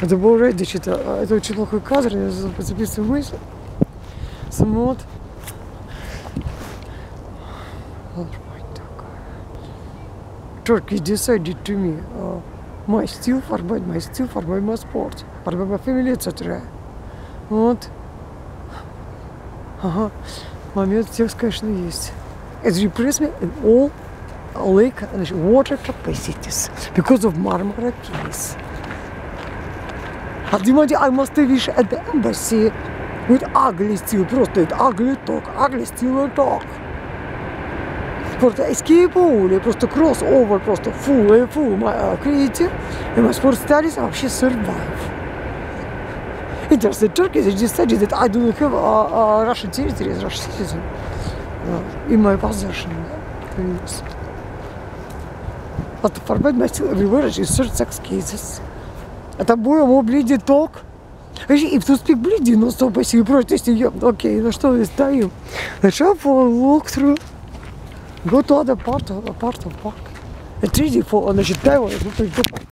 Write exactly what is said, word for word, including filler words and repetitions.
Это был Reddit, что-то, это очень плохой кадр, я записываю мысль. Самот. Turkey decided to me uh, my steel forbade my steel forbade my sport, forbade my family, et cetera. Вот. Ага. Момент текст, конечно, есть. It replaced me in all lake water capacities because of Marmara case. Ultimately, I must wish at the embassy with ugly steel, просто ugly talk, ugly steel talk. Просто escape all, просто crossover, просто full, full my uh, creative, and my sport studies вообще survive. Interesting, Turkey they decided that I don't have uh, uh, Russian territory as Russian citizen uh, in my possession. Yes. But forbid my still everywhere is certain sex cases. Это было мой bleeding talk. If to speak bleeding, no stop, если вы против, окей, ну что мы стоим? Let's for walk through. Go to other part of, part of park. And three D for, значит, Тайвань,